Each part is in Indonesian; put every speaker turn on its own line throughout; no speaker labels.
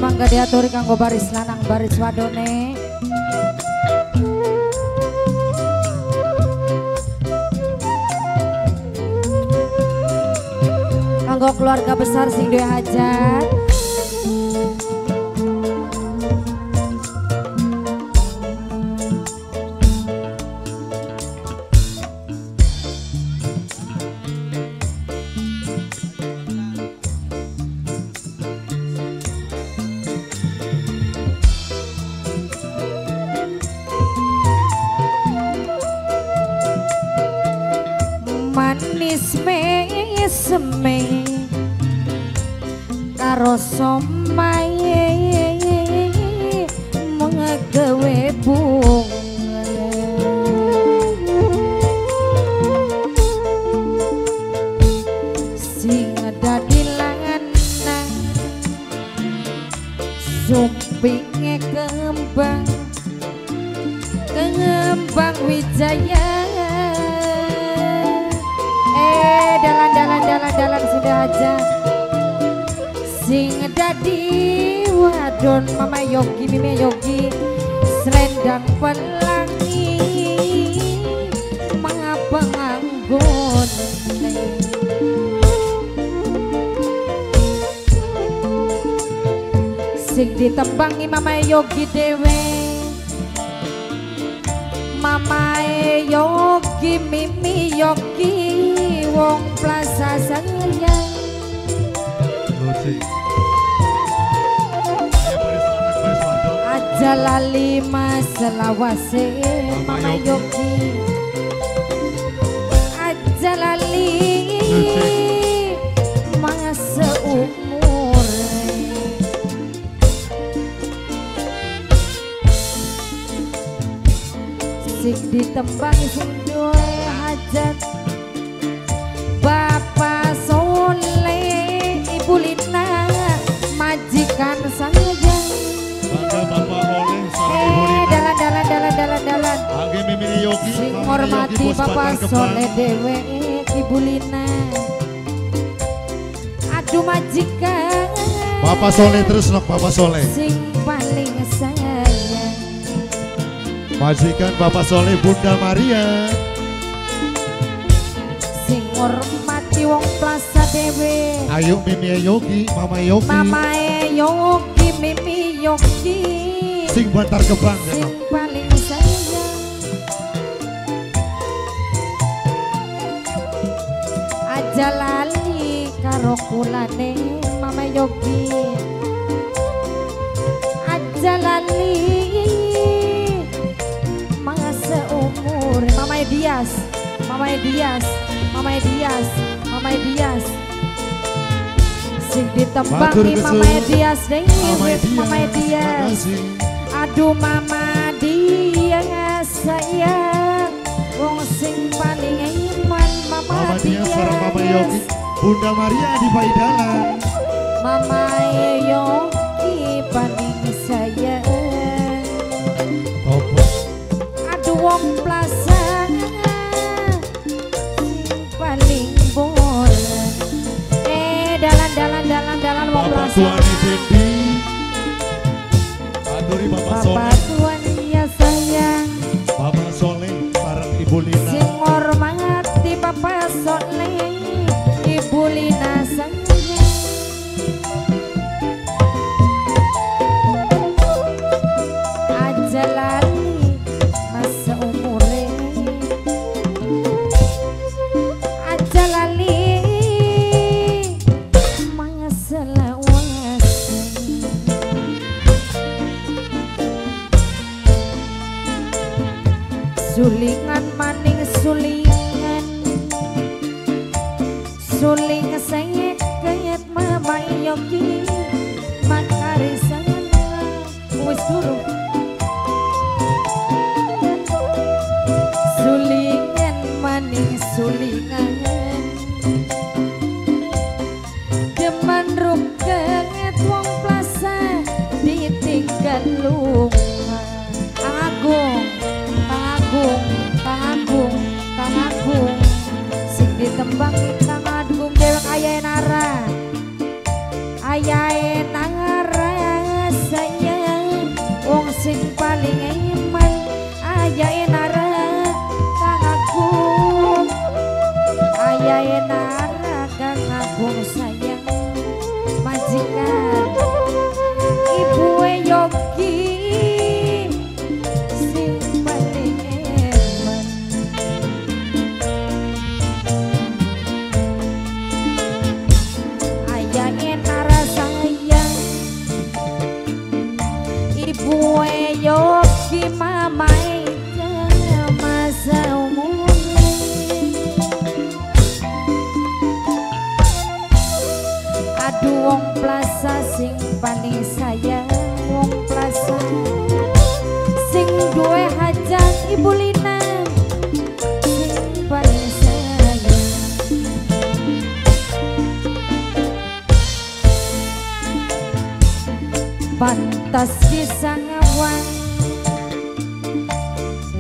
mangga diaturi kanggo baris lanang baris wadone. Kanggo keluarga besar sing duwe hajat. Manis meseme karo somae mengegawe bunga sing dadi lanang sumpinge kembang wijaya. Dalan sudah aja sing dadi wadon Mama Yogi Mimi Yogi selendang pelangi mengabang anggun sing ditembangi Mama Yogi dewe Mama Yogi Mimi Yogi wong plaza sayang aja lali maselawase Mama Yogi aja lali masa umur sing ditembang sing duwe hajat Bapak Soleh, Ibu Lina, majikan saja.
Bangga Bapak Oleh, Ibu Lina.
Dalan.
Angge Mimi Yogi,
sing hormati Bapak Soleh dewe, Ibu Lina. Aduh majikan.
Bapak Soleh terus nok Bapak Soleh.
Sing paling sayang.
Majikan Bapak Soleh Bunda Maria.
Hormati wong plaza dewe.
Ayo Mimi Yogi, Mama Yogi.
Mama Yogi, Mimi Yogi.
Sing Bantar Gebang.
Sing paling sayang. Aja lali karo kulane Mama Yogi. Aja lali mangsa umur Mama Dias. Mama Dias sing ditembangi Mama Dias Mama Dias aduh Mama Dias sayang wong sing paling iman Mama Dias
sareng Mama Yogi Bunda Maria di Paidalan
Mama Yogi paling sayang aduh wong plaza dalan wong plaza.
Bapak Tuani Dendi, aturi Bapak Soleh.
Bapak Tuani ya sayang.
Bapak Soleh sareng Ibu Lina.
Sing hormati Bapak Soleh, Ibu Lina sayang. Aja lali masa umure. Aja lali sulingan maning suling saya kayat Mama Yogi makari sana wis durung sulingan maning sulingan deman rukenget wong plaza ditinggal lunga Kang Agung sing ditembang Kang Agung dewek ayahe nara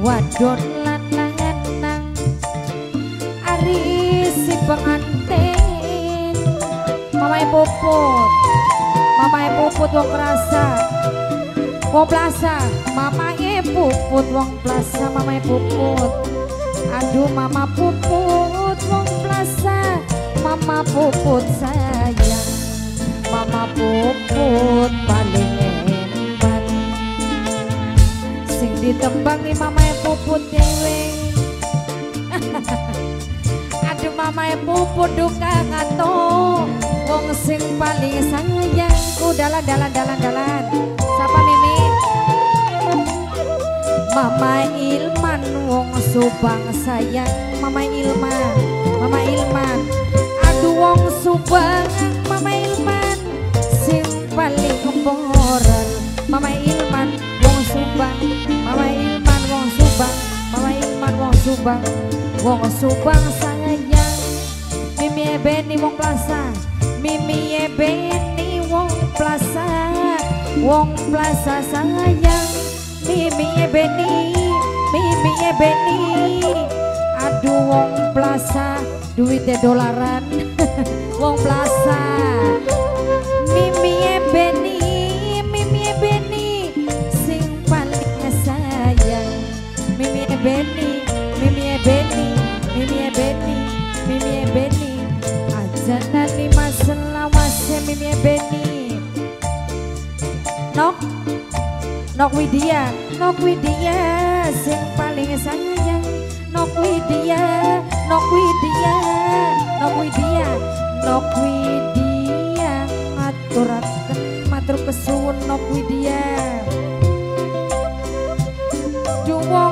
wadon lan lanang ari si pengantin mamae puput wong rasa wong plaza mamae puput wong plaza mamae puput aduh mama puput wong plaza mama puput sayang mama puput paling hebat sing ditembangi mamae puput dewe aduh mamae puput duka ngato wong sing paling sayang dalan siapa Mimi Mama Ilman wong Subang sayang Mama Ilman aduh wong Subang Mama Ilman sing paling kemboran Mama Ilman wong Subang Mama Ilman wong Subang Mama Ilman wong Subang sayang Mimi Ebeni wong Plaza Mimi Ebeni wong Plaza sayang Mimi Ebeni aduh wong Plaza duitnya dolaran wong Plaza Mimi Ebeni sing paling sayang Mimi Ebeni aja nani masalah wase Mimi Ebeni Nok Widya sing paling sayang Nok Widya ngaturaken matur kesuwun Nok Widya Duwong